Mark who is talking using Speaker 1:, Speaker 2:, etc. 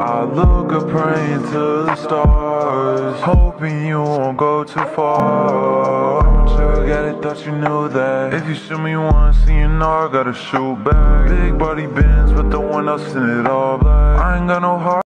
Speaker 1: I look up praying to the stars, hoping you won't go too far. Sure, get it, thought you knew that. If you shoot me once, then you know I gotta shoot back. Big body Benz with the one else in it all black. I ain't got no heart.